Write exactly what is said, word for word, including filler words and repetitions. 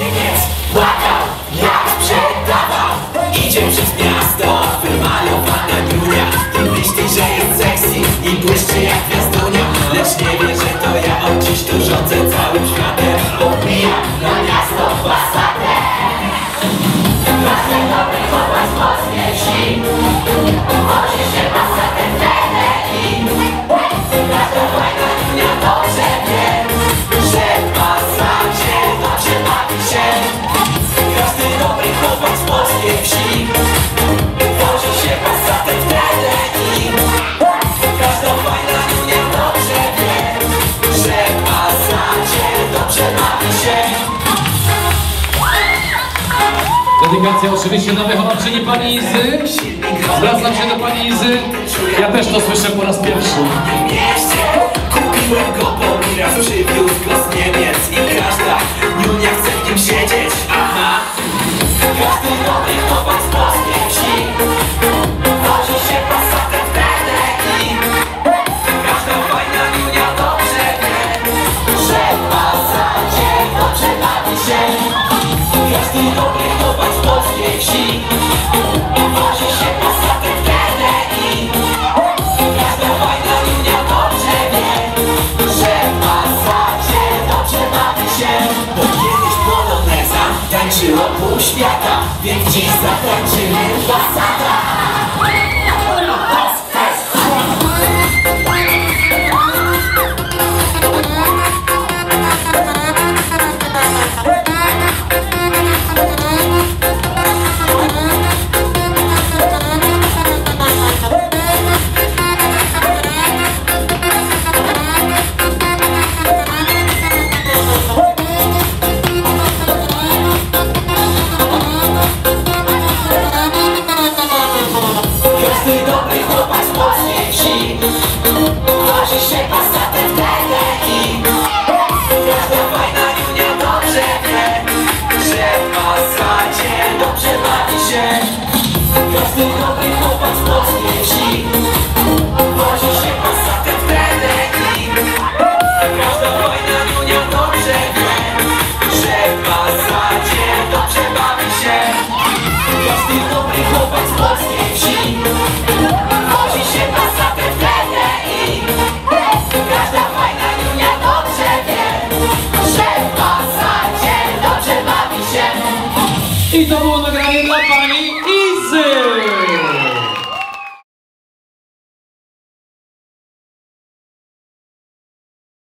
Niemiec płakał, jak sprzedawał. Idzie przez miasto, wymalowana dunia. I myśli, że jest sexy i błyszczy jak gwiazdunia. Lecz nie wie, że to ja od dziś tu rządzę całym światem. Odbija na miasto Passatem. Każdy dobry chłopak z polskiej wsi wozi się Passatem w T D I. Każda fajna dunia dobrze wie, że w Passacie dobrze bawi się. Każdy dobry chłopak z polskiej wsi wozi się Passatem w T D I. Każda fajna dunia dobrze wie, że w Passacie dobrze bawi się. Dedykacja oczywiście na wychowawczyni pani Izy. Zwracam się do pani Izy. Ja też to słyszę po raz pierwszy. Kupiłem go, bo mi raz przywiózł go z Niemiec. I każda niunia chce w nim siedzieć. Aha. Każdy dobry chłopak z polskiej wsi wozi się Passatem w T D I. Każda fajna niunia dobrze wie, że w Passacie dobrze bawi się. Każdy dobry chłopak z polskiej wsi wozi się Passatem w T D I. Każda fajna linia dobrze wie, że w Passacie dobrze bawi się. Bo kiedyś poloneza tańczyło pół świata, więc dziś zatańczymy Passata.